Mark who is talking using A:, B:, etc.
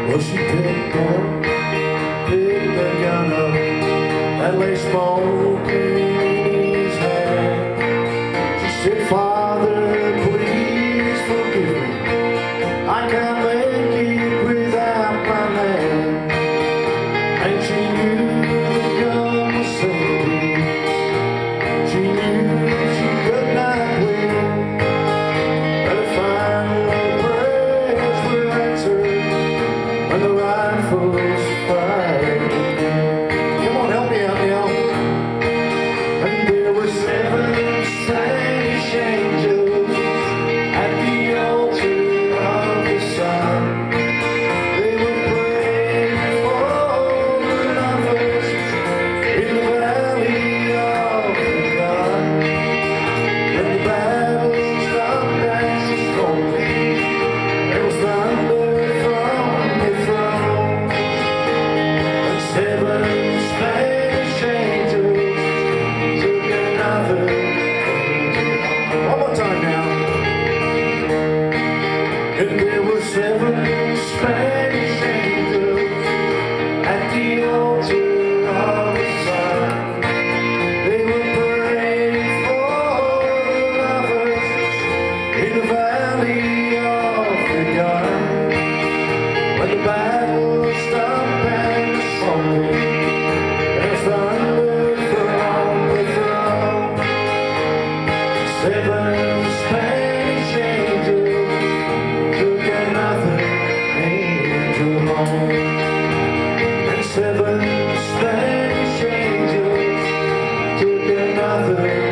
A: Well, she picked the gun up that lay smoking in his hand. She said, Father, please forgive me. I can't make it without my man. And she knew the gun was safety. She knew she could not win. Her final prayers were answered when the rifles fired. Come on, help me out now. And there were 7 Spanish angels at the altar of the sun. They were praying for the lovers in the valley of the gun. When the battle stopped and stormy, there was thunder from the throne. And 7 Spanish angels took another angel home. One more time now. And there were 7 Spanish angels at the altar of the sun. They were praying for the lovers in the valley of the gun. When the battle stopped and the smoke, there's thunder from the throne. 7 Spanish angels took another angel home. And 7 Spanish angels took another